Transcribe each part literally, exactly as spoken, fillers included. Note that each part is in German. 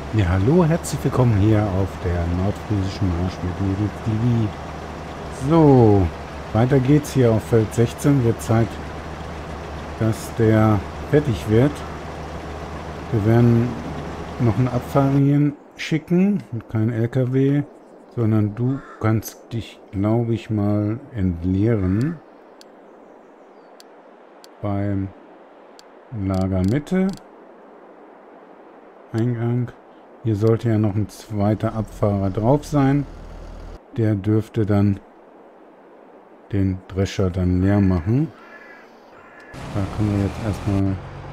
Ja, hallo, herzlich willkommen hier auf der nordfriesischen Marsch mit Mädels T V. So, weiter geht's hier auf Feld sechzehn. Wird Zeit, dass der fertig wird. Wir werden noch einen Abfahrer hier schicken, kein L K W, sondern du kannst dich, glaube ich, mal entleeren beim Lager Mitte. Eingang. Hier sollte ja noch ein zweiter Abfahrer drauf sein. Der dürfte dann den Drescher dann leer machen. Da können wir jetzt erstmal...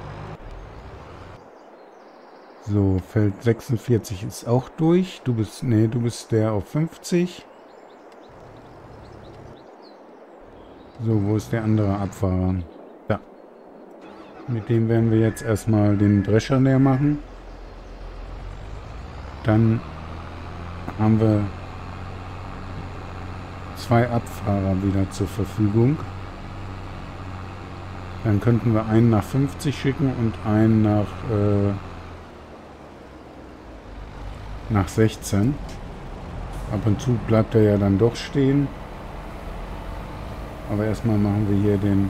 So, Feld sechsundvierzig ist auch durch. Du bist... Nee, du bist der auf fünfzig. So, wo ist der andere Abfahrer? Da. Mit dem werden wir jetzt erstmal den Drescher leer machen. Dann haben wir zwei Abfahrer wieder zur Verfügung. Dann könnten wir einen nach fünfzig schicken und einen nach, äh, nach sechzehn. Ab und zu bleibt er ja dann doch stehen. Aber erstmal machen wir hier den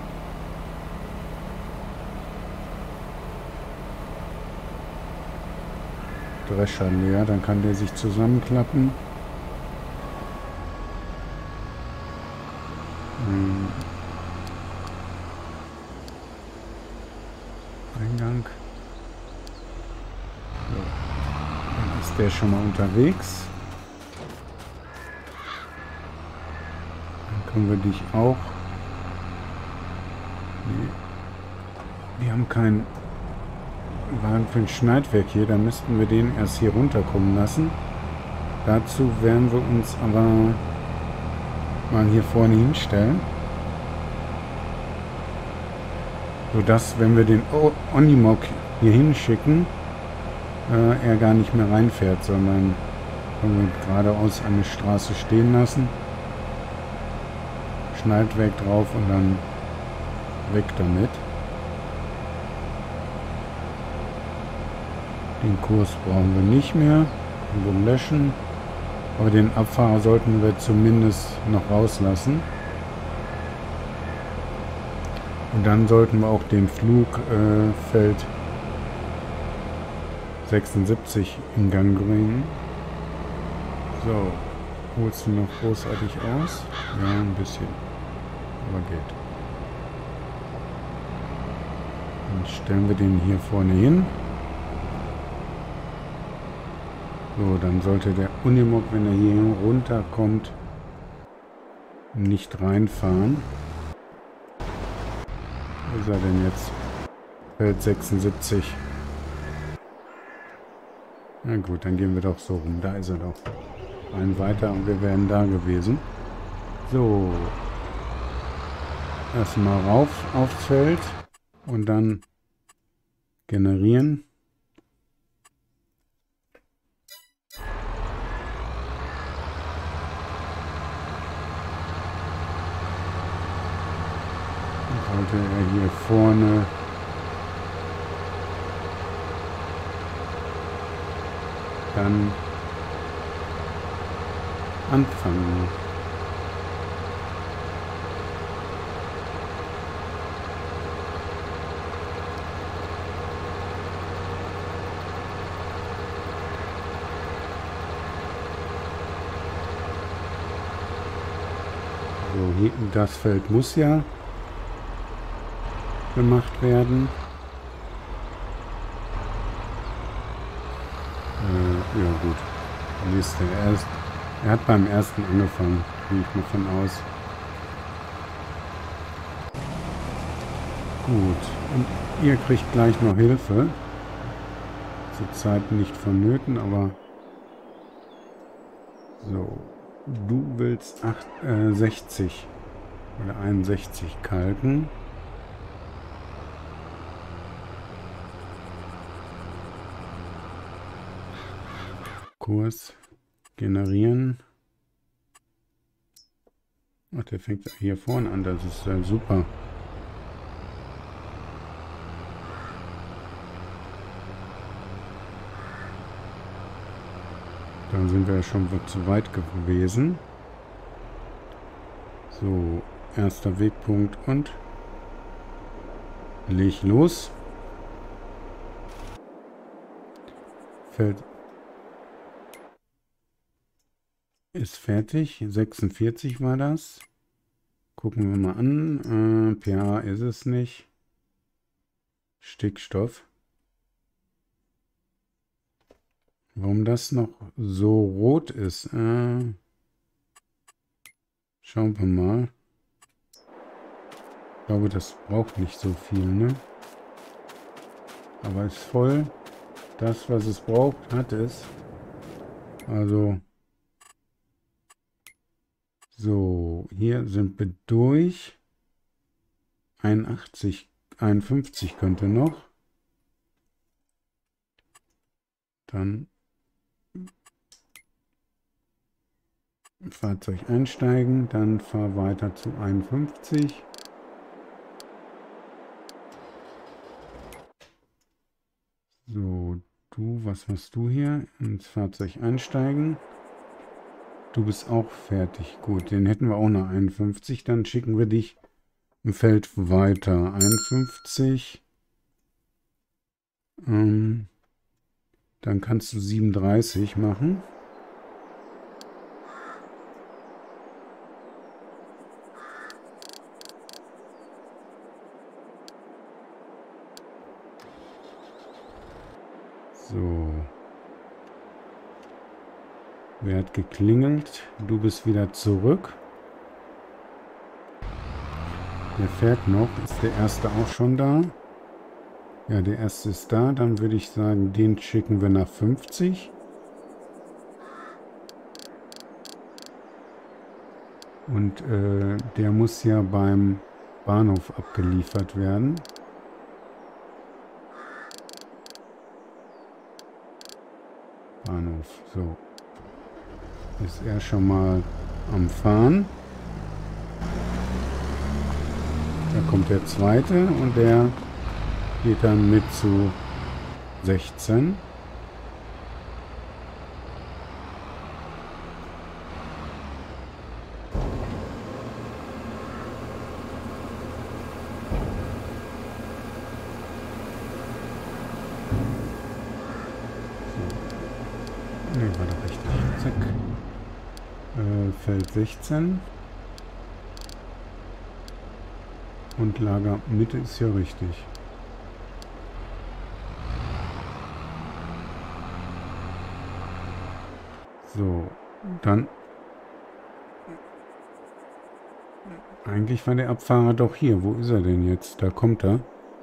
Drescher leer. Dann kann der sich zusammenklappen. Hm. Eingang. So. Dann ist der schon mal unterwegs. Dann können wir dich auch... Nee. Wir haben keinen Wagen für ein Schneidwerk hier. Da müssten wir den erst hier runterkommen lassen. Dazu werden wir uns aber mal hier vorne hinstellen. Sodass, wenn wir den Onimog hier hinschicken, äh, er gar nicht mehr reinfährt, sondern können wir geradeaus an der Straße stehen lassen. Schneidwerk drauf und dann weg damit. Den Kurs brauchen wir nicht mehr. Können wir löschen. Aber den Abfahrer sollten wir zumindest noch rauslassen. Und dann sollten wir auch den Flugfeld äh, sechsundsiebzig in Gang bringen. So, holst du noch großartig aus? Ja, ein bisschen. Aber geht. Dann stellen wir den hier vorne hin. So, dann sollte der Unimog, wenn er hier runterkommt, nicht reinfahren. Wo ist er denn jetzt? Feld sechsundsiebzig. Na gut, dann gehen wir doch so rum. Da ist er doch. Ein weiter und wir wären da gewesen. So. Erstmal rauf aufs Feld und dann generieren. Sollte er hier vorne dann anfangen. So, hier, das Feld muss ja gemacht werden. Äh, ja gut. Nächste. Er, ist, er hat beim ersten angefangen. Gehe ich mal von aus. Gut. Und ihr kriegt gleich noch Hilfe. Zurzeit nicht vonnöten, aber so. Du willst acht, äh, sechzig oder einundsechzig kalken. Kurs generieren. Ach, der fängt hier vorne an, das ist äh, super. Dann sind wir ja schon zu weit gewesen. So, erster Wegpunkt und leg los. Feld ist fertig. sechsundvierzig war das. Gucken wir mal an. Äh, pH ist es nicht. Stickstoff. Warum das noch so rot ist? Äh, schauen wir mal. Ich glaube, das braucht nicht so viel, ne? Aber ist voll. Das, was es braucht, hat es. Also. So, hier sind wir durch. einundachtzig, einundfünfzig könnte noch. Dann Fahrzeug einsteigen, dann fahr weiter zu einundfünfzig. So, du, was machst du hier? Ins Fahrzeug einsteigen. Du bist auch fertig. Gut, den hätten wir auch nach einundfünfzig. Dann schicken wir dich im Feld weiter. einundfünfzig. Ähm, dann kannst du siebenunddreißig machen. So. Wer hat geklingelt? Du bist wieder zurück. Der fährt noch. Ist der erste auch schon da? Ja, der erste ist da. Dann würde ich sagen, den schicken wir nach fünfzig. Und äh, der muss ja beim Bahnhof abgeliefert werden. Bahnhof, so. Ist er schon mal am Fahren. Da kommt der zweite und der geht dann mit zu sechzehn. So. Ne, war doch richtig. Zack. Äh, Feld sechzehn. Und Lager Mitte ist ja richtig. So, dann... Eigentlich war der Abfahrer doch hier. Wo ist er denn jetzt? Da kommt er.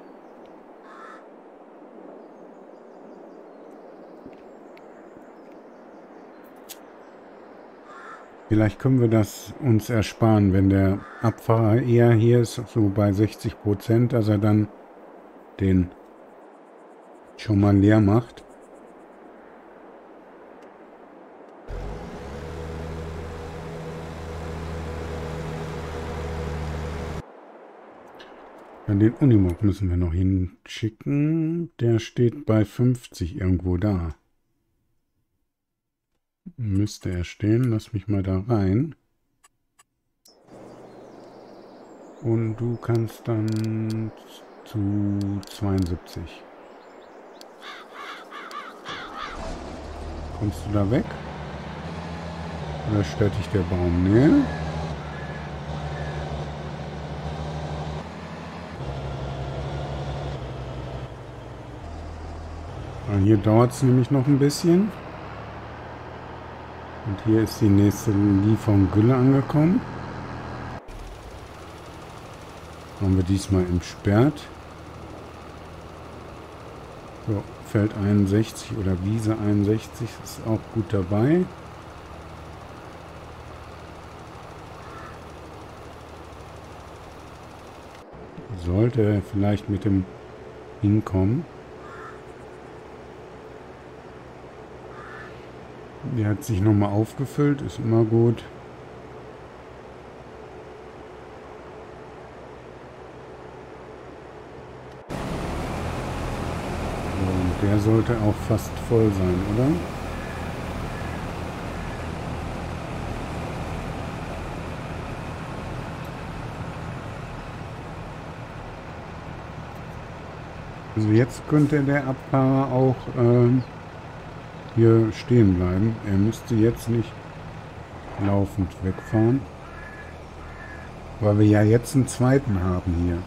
Vielleicht können wir das uns ersparen, wenn der Abfahrer eher hier ist, so bei sechzig Prozent, dass er dann den schon mal leer macht. Ja, den Unimog müssen wir noch hinschicken. Der steht bei fünfzig irgendwo da. Müsste er stehen. Lass mich mal da rein. Und du kannst dann zu zweiundsiebzig. Kommst du da weg? Oder stört dich der Baum? Nee. Hier dauert es nämlich noch ein bisschen. Und hier ist die nächste Lieferung Gülle angekommen. Haben wir diesmal entsperrt. So, Feld einundsechzig oder Wiese einundsechzig ist auch gut dabei. Sollte vielleicht mit dem hinkommen. Der hat sich nochmal aufgefüllt, ist immer gut. So, und der sollte auch fast voll sein, oder? Also jetzt könnte der Abfahrer auch ähm, hier stehen bleiben. Er müsste jetzt nicht laufend wegfahren. Weil wir ja jetzt einen zweiten haben hier.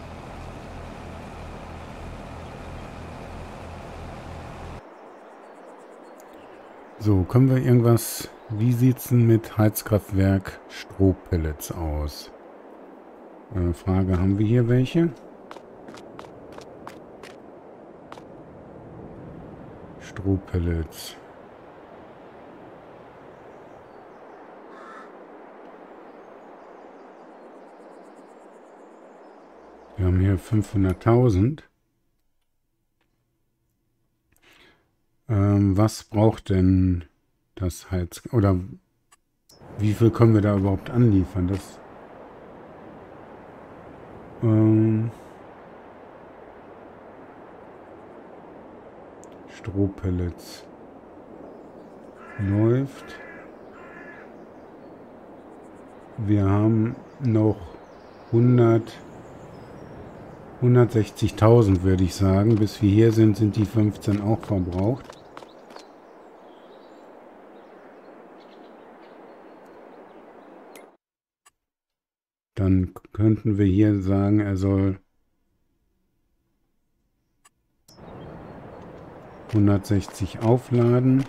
So, können wir irgendwas... Wie sieht's denn mit Heizkraftwerk Strohpellets aus? Äh, Frage, haben wir hier welche? Strohpellets. Wir haben hier fünfhunderttausend. Ähm, was braucht denn das Heiz... Oder wie viel können wir da überhaupt anliefern? Das... Ähm, Strohpellets. Läuft. Wir haben noch hundert... hundertsechzigtausend würde ich sagen. Bis wir hier sind, sind die fünfzehn auch verbraucht. Dann könnten wir hier sagen, er soll hundertsechzig aufladen.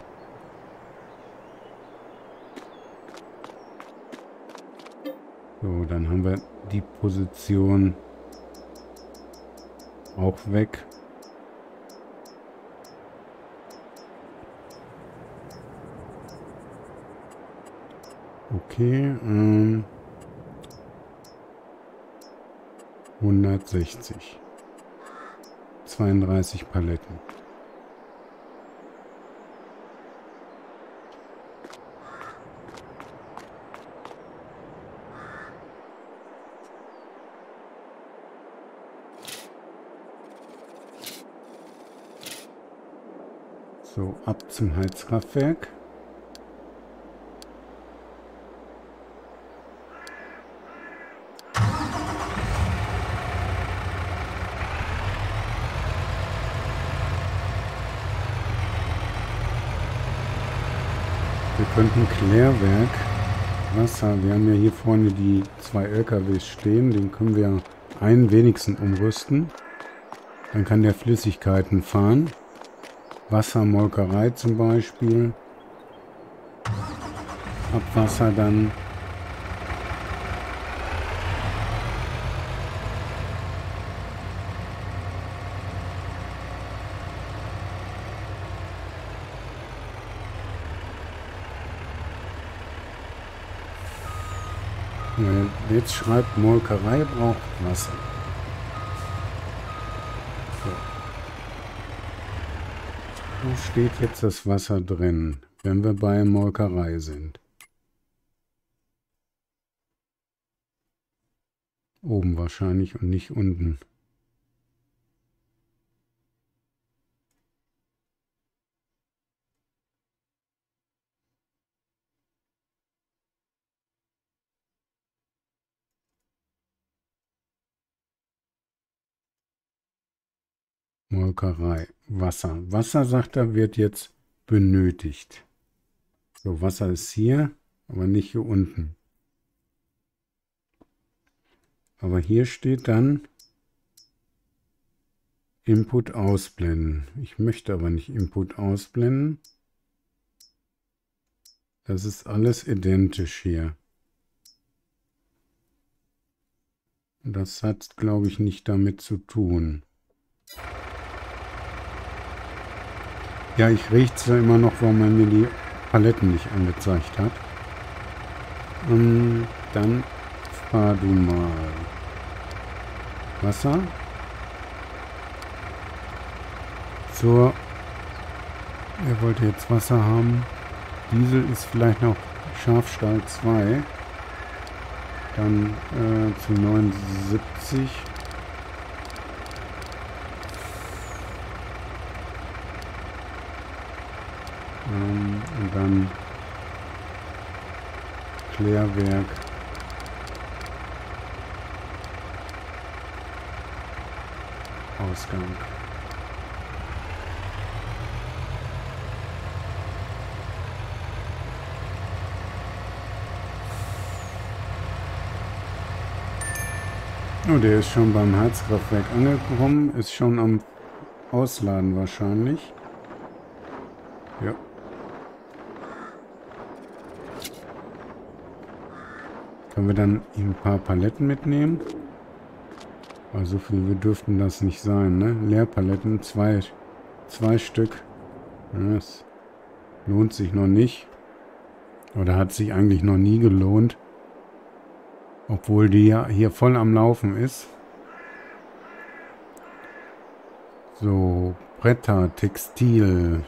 So, dann haben wir die Position auch weg. Okay, ähm, hundertsechzig. zweiunddreißig Paletten. So, ab zum Heizkraftwerk. Wir könnten Klärwerk, Wasser, wir haben ja hier vorne die zwei L K Ws stehen, den können wir einen wenigsten umrüsten. Dann kann der Flüssigkeiten fahren. Wassermolkerei zum Beispiel. Abwasser dann. Jetzt schreibt Molkerei braucht Wasser. So. Wo steht jetzt das Wasser drin, wenn wir bei Molkerei sind? Oben wahrscheinlich und nicht unten. Molkerei, Wasser. Wasser, sagt er, wird jetzt benötigt. So, Wasser ist hier, aber nicht hier unten. Aber hier steht dann Input ausblenden. Ich möchte aber nicht Input ausblenden. Das ist alles identisch hier. Das hat, glaube ich, nicht damit zu tun. Ja, ich rieche ja immer noch, warum man mir die Paletten nicht angezeigt hat. Und dann fahr du mal Wasser zur... Er wollte jetzt Wasser haben. Diesel ist vielleicht noch Schafstall zwei. Dann äh, zu neunundsiebzig. Ähm, und dann Klärwerk. Ausgang. Oh, der ist schon beim Heizkraftwerk angekommen, ist schon am Ausladen wahrscheinlich. Ja. Können wir dann ein paar Paletten mitnehmen? Also viel wir dürften das nicht sein, ne? Leerpaletten, zwei, zwei Stück. Ja, das lohnt sich noch nicht. Oder hat sich eigentlich noch nie gelohnt. Obwohl die ja hier voll am Laufen ist. So, Bretter, Textil.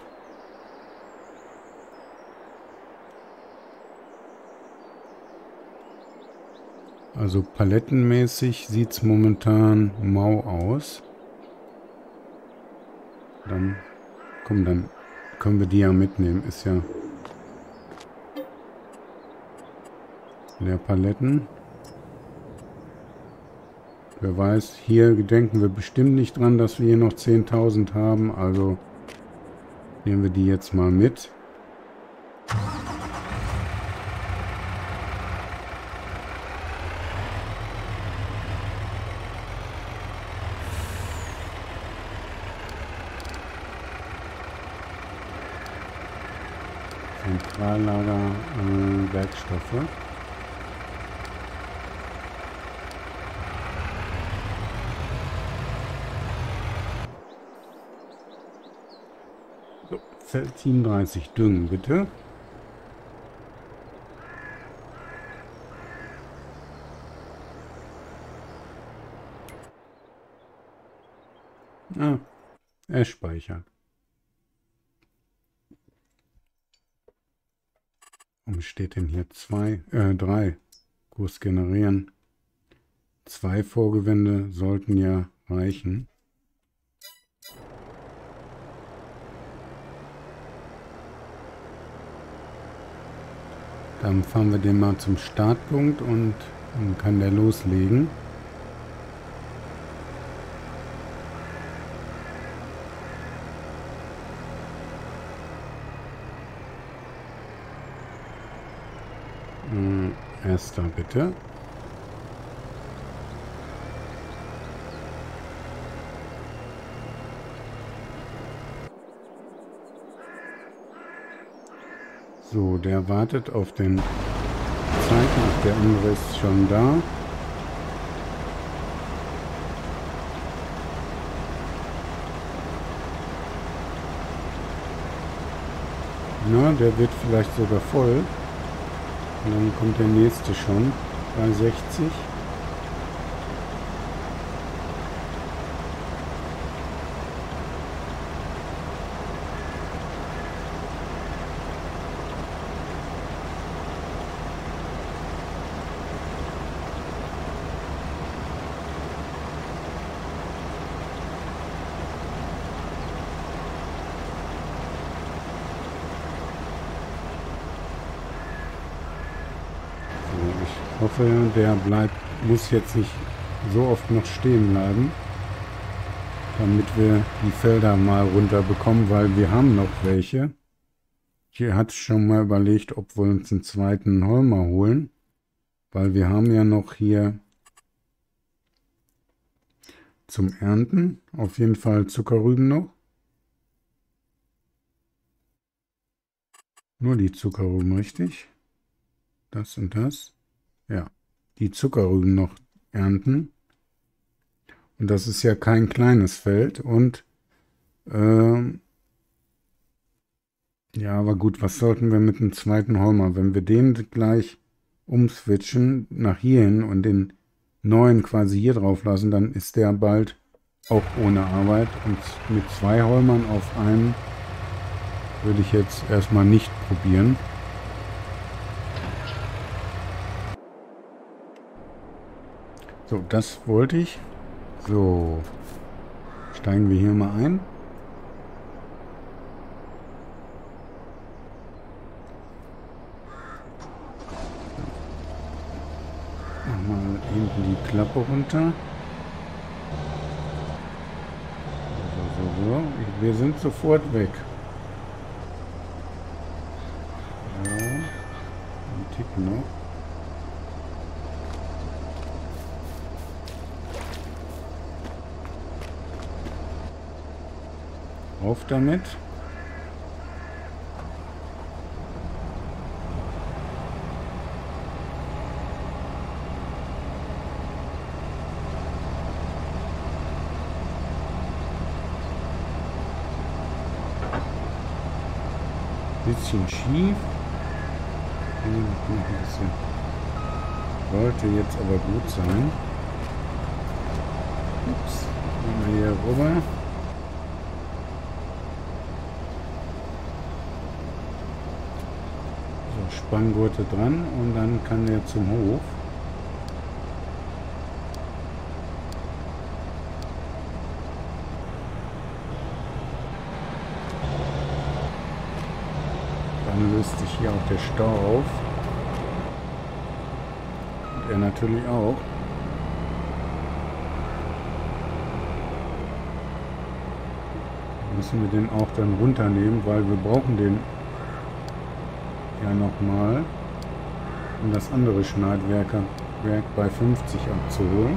Also palettenmäßig sieht es momentan mau aus. Dann, komm, dann können wir die ja mitnehmen. Ist ja Leerpaletten. Wer weiß, hier denken wir bestimmt nicht dran, dass wir hier noch zehntausend haben. Also nehmen wir die jetzt mal mit. Zentrallager äh, Werkstoffe. So, Feld siebenunddreißig Düngen, bitte. Ah, er speichert. Warum steht denn hier zwei, äh, drei? Kurs generieren. Zwei Vorgewände sollten ja reichen. Dann fahren wir den mal zum Startpunkt und dann kann der loslegen. Äh, erster bitte. So, der wartet auf den Zeitpunkt, der andere ist schon da. Na, der wird vielleicht sogar voll. Und dann kommt der nächste schon bei sechzig. Ich hoffe, der bleibt, muss jetzt nicht so oft noch stehen bleiben, damit wir die Felder mal runter bekommen, weil wir haben noch welche. Hier hat schon mal überlegt, ob wir uns einen zweiten Holmer holen, weil wir haben ja noch hier zum Ernten auf jeden Fall Zuckerrüben noch. Nur die Zuckerrüben, richtig? Das und das. Ja, die Zuckerrüben noch ernten. Und das ist ja kein kleines Feld. Und ähm, ja, aber gut, was sollten wir mit dem zweiten Holmer? Wenn wir den gleich umswitchen nach hierhin und den neuen quasi hier drauf lassen, dann ist der bald auch ohne Arbeit. Und mit zwei Holmern auf einen würde ich jetzt erstmal nicht probieren. So, das wollte ich. So, steigen wir hier mal ein. Mach mal hinten die Klappe runter. So, so, so. Wir sind sofort weg. Ja, ein Tick noch. Auf damit. Bisschen schief. Noch ein bisschen. Sollte jetzt aber gut sein. Ups. Gehen wir hier rüber. So, Spanngurte dran und dann kann der zum Hof. Dann löst sich hier auch der Stau auf. Und er natürlich auch. Müssen wir den auch dann runternehmen, weil wir brauchen den ja nochmal, um das andere Schneidwerk bei fünfzig abzuholen.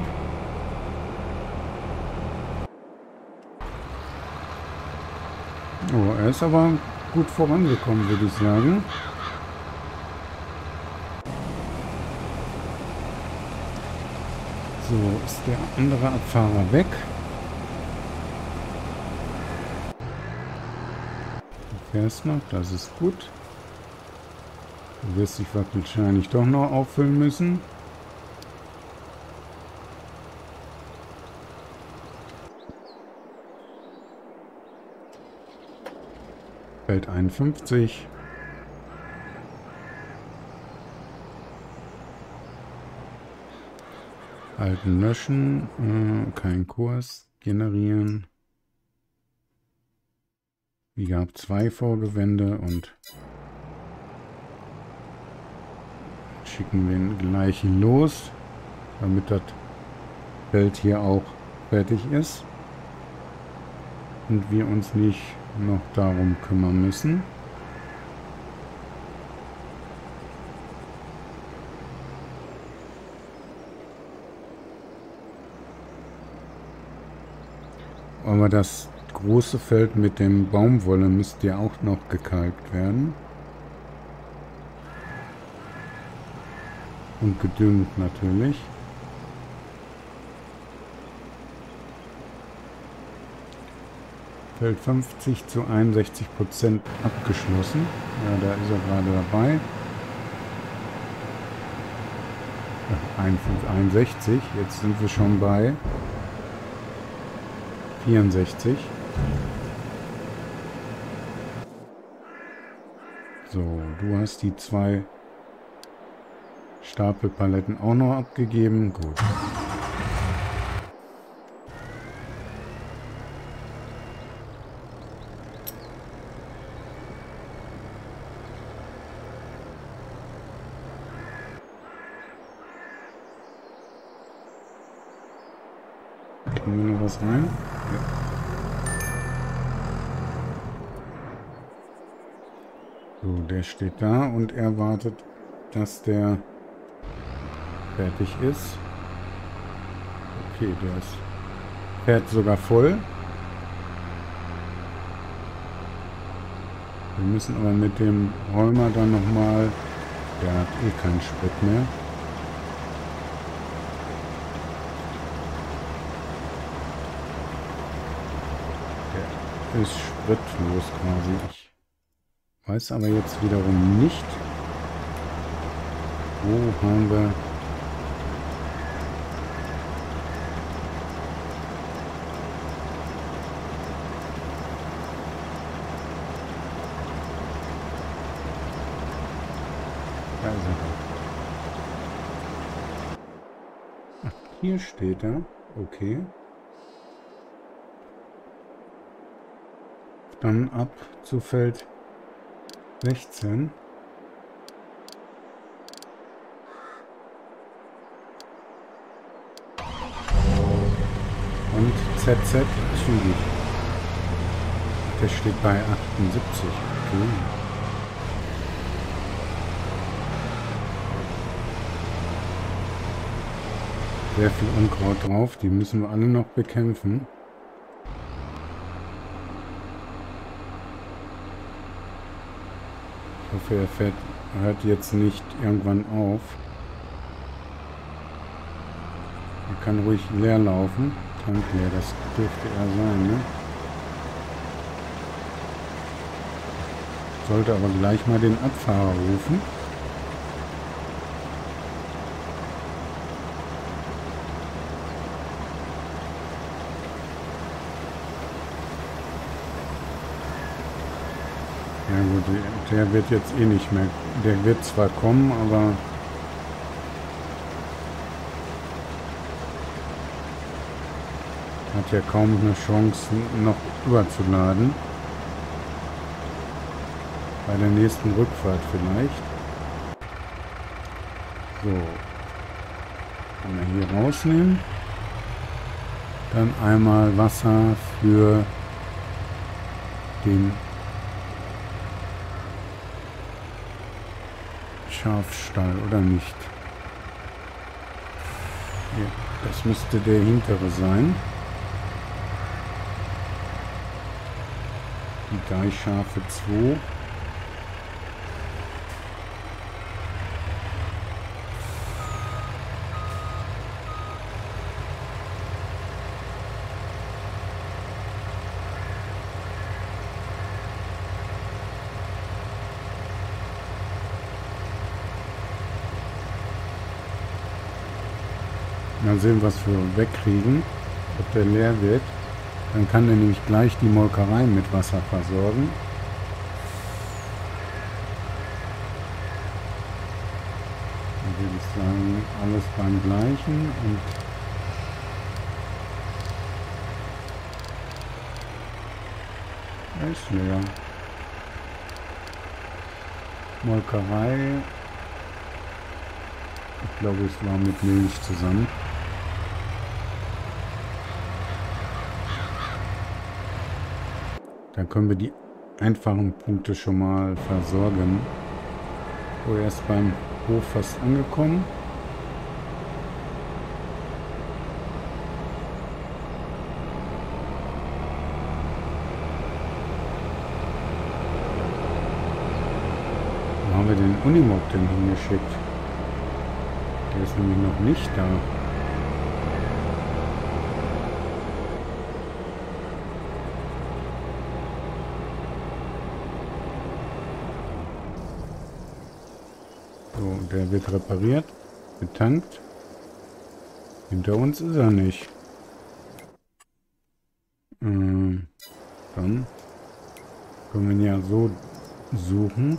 Oh, er ist aber gut vorangekommen, würde ich sagen. So, ist der andere Abfahrer weg. Du fährst noch, das ist gut. Du wirst dich wahrscheinlich doch noch auffüllen müssen. Feld einundfünfzig. Alten löschen. Äh, kein Kurs. Generieren. Wie gab zwei Vorgewände und schicken den gleichen los, damit das Feld hier auch fertig ist und wir uns nicht noch darum kümmern müssen. Aber das große Feld mit dem Baumwolle müsste ja auch noch gekalkt werden. Und gedüngt natürlich. Feld fünfzig zu einundsechzig Prozent abgeschlossen. Ja, da ist er gerade dabei. einundsechzig. Jetzt sind wir schon bei vierundsechzig. So, du hast die zwei Stapelpaletten auch noch abgegeben. Gut. Kriegen wir noch was rein? Ja. So, der steht da und er wartet, dass der fertig ist. Okay, der ist, fährt sogar voll. Wir müssen aber mit dem Räumer dann nochmal, der hat eh keinen Sprit mehr. Der ist spritlos quasi. Ich weiß aber jetzt wiederum nicht, wo haben wir da ist er. Ach, hier steht er. Okay. Dann ab zu Feld sechzehn. Und Z Z zügig. Der steht bei achtundsiebzig. Okay. Sehr viel Unkraut drauf. Die müssen wir alle noch bekämpfen. hoffe, er fährt, hört jetzt nicht irgendwann auf. Er kann ruhig leer laufen. Tank leer, das dürfte er sein, ne? Sollte aber gleich mal den Abfahrer rufen. Ja gut, der wird jetzt eh nicht mehr. Der wird zwar kommen, aber hat ja kaum eine Chance, noch überzuladen. Bei der nächsten Rückfahrt vielleicht. So. Kann er hier rausnehmen. Dann einmal Wasser für den Schafstall, oder nicht? Ja, das müsste der hintere sein. Die Deichschafe zwei. Mal sehen, was wir wegkriegen, ob der leer wird. Dann kann er nämlich gleich die Molkerei mit Wasser versorgen. Dann würde ich sagen, alles beim Gleichen. Und er ist leer. Molkerei. Ich glaube, es war mit Milch zusammen. Dann können wir die einfachen Punkte schon mal versorgen. So, erst beim Hof fast angekommen. Wo haben wir den Unimog denn hingeschickt? Der ist nämlich noch nicht da. So, der wird repariert, betankt. Hinter uns ist er nicht. Ähm, dann können wir ihn ja so suchen.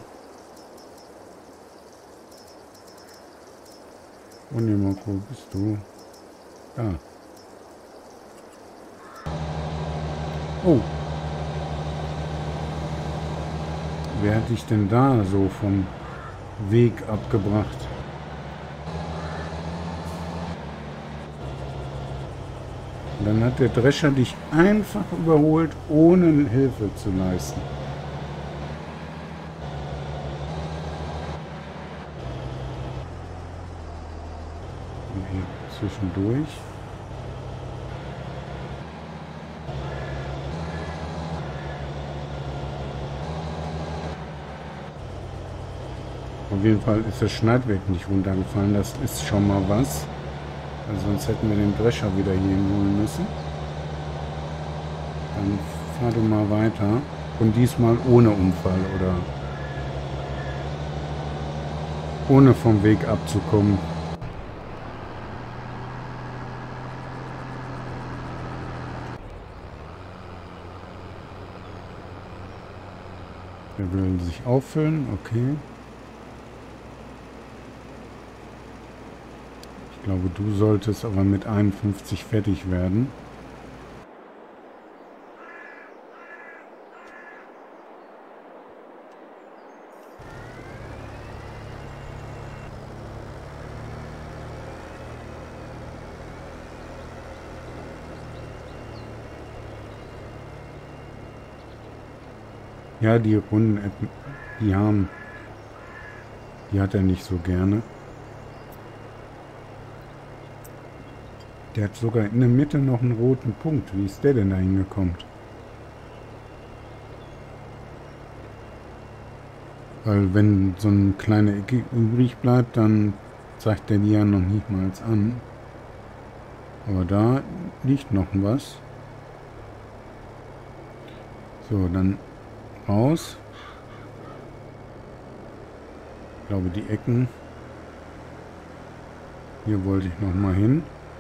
Unimog, wo bist du? Da. Oh. Wer hat dich denn da so vom Weg abgebracht? Und dann hat der Drescher dich einfach überholt, ohne Hilfe zu leisten. Und hier zwischendurch. Auf jeden Fall ist das Schneidwerk nicht runtergefallen. Das ist schon mal was. Also sonst hätten wir den Drescher wieder hier holen müssen. Dann fahr du mal weiter. Und diesmal ohne Unfall oder ohne vom Weg abzukommen. Der will sich auffüllen, okay. Ich glaube, du solltest aber mit einundfünfzig fertig werden. Ja, die Runden, die haben, die hat er nicht so gerne. Der hat sogar in der Mitte noch einen roten Punkt. Wie ist der denn da hingekommen? Weil wenn so eine kleine Ecke übrig bleibt, dann zeigt der die ja noch nicht mal an. Aber da liegt noch was. So, dann raus. Ich glaube, die Ecken. Hier wollte ich noch mal hin.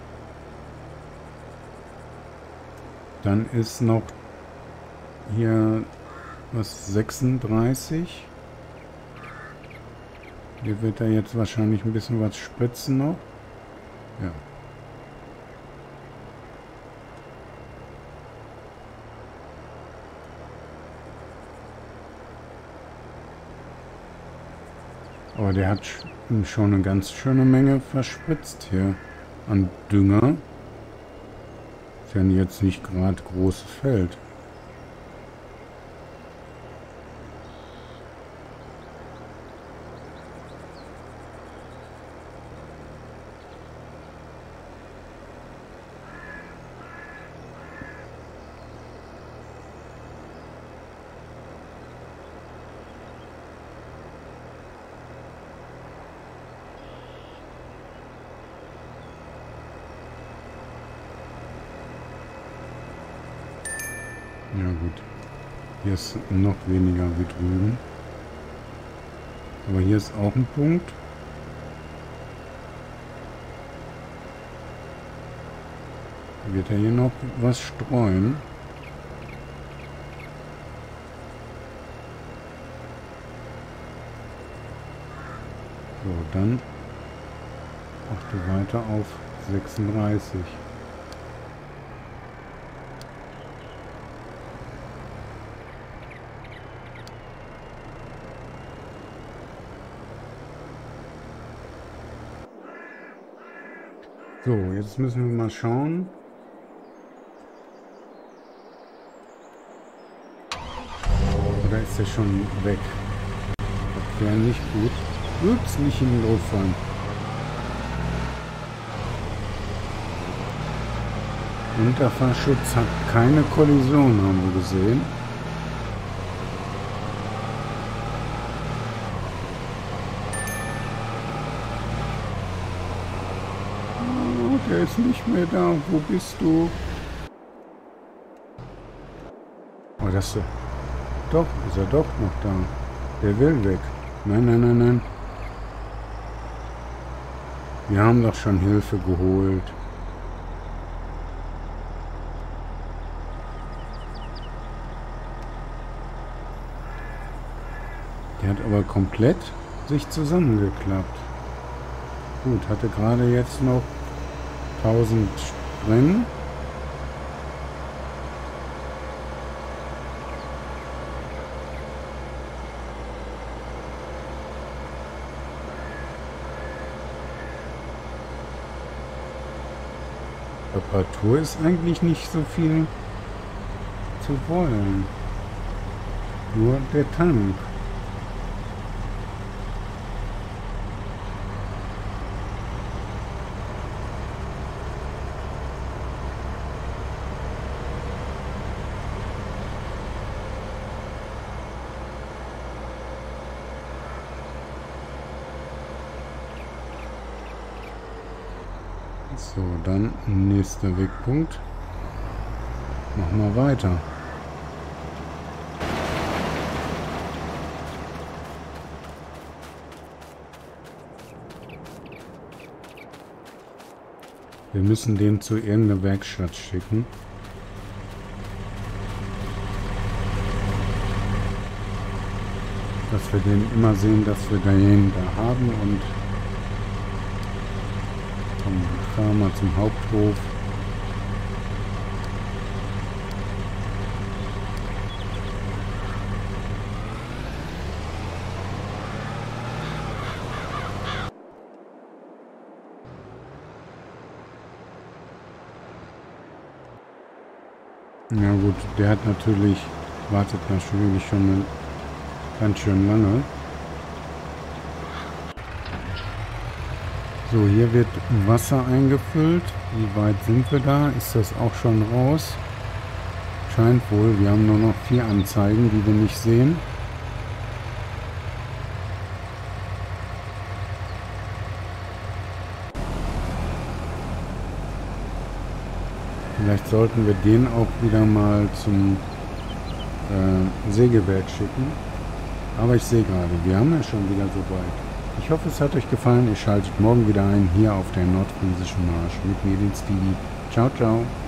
Dann ist noch hier was sechsunddreißig. Hier wird er jetzt wahrscheinlich ein bisschen was spritzen noch. Ja. Aber der hat schon eine ganz schöne Menge verspritzt hier an Dünger. Ist ja jetzt nicht gerade großes Feld. Ja gut, hier ist noch weniger wie drüben. Aber hier ist auch ein Punkt. Wird er hier noch was streuen? So, dann achte weiter auf sechsunddreißig. So, jetzt müssen wir mal schauen. Oder ist der schon weg? Das wäre nicht gut. Ups, nicht in den Luft fallen. Unterfahrschutz hat keine Kollision, haben wir gesehen. Der ist nicht mehr da. Wo bist du? Oh, das ist... Doch, ist er doch noch da. Der will weg. Nein, nein, nein, nein. Wir haben doch schon Hilfe geholt. Der hat aber komplett sich zusammengeklappt. Gut, hatte gerade jetzt noch tausend drin. Reparatur ist eigentlich nicht so viel zu wollen. Nur der Tank. So, dann nächster Wegpunkt. Machen wir weiter. Wir müssen den zu irgendeiner Werkstatt schicken. Dass wir den immer sehen, dass wir den da haben und fahren wir zum Haupthof. Ja gut, der hat natürlich, wartet natürlich schon ganz schön lange. So, hier wird Wasser eingefüllt. Wie weit sind wir da? Ist das auch schon raus? Scheint wohl. Wir haben nur noch vier Anzeigen, die wir nicht sehen. Vielleicht sollten wir den auch wieder mal zum äh, Sägewerk schicken. Aber ich sehe gerade, wir haben ja schon wieder so weit. Ich hoffe, es hat euch gefallen. Ihr schaltet morgen wieder ein, hier auf der Nordfriesischen Marsch mit mir, den Stevie. Ciao, ciao.